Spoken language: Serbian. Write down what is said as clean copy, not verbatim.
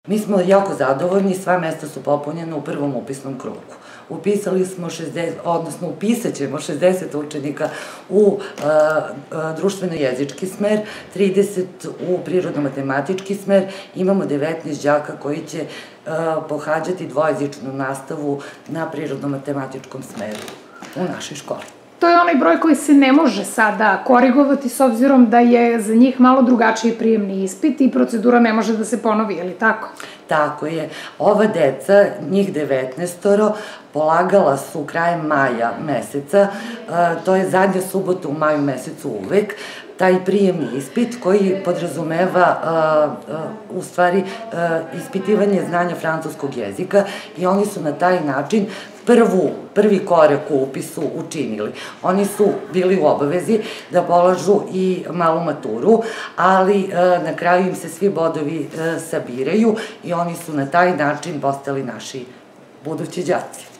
Mi smo jako zadovoljni, sva mesta su popunjena u prvom upisnom krugu. Upisali smo 60, odnosno upisat ćemo 60 učenika u društveno-jezički smer, 30 u prirodno-matematički smer, imamo 19 đaka koji će pohađati dvojezičnu nastavu na prirodno-matematičkom smeru u našoj školi. To je onaj broj koji se ne može sada korigovati s obzirom da je za njih malo drugačiji prijemni ispit i procedura ne može da se ponovi, je li tako? Tako je. Ova deca, njih 19, polagala su krajem maja meseca, to je zadnja subota u maju mesecu uvek, taj prijemni ispit koji podrazumeva u stvari ispitivanje znanja francuskog jezika i oni su na taj način prvi korak u upisu učinili. Oni su bili u obavezi da polažu i malu maturu, ali na kraju im se svi bodovi sabiraju i oni su na taj način postali naši budući đaci.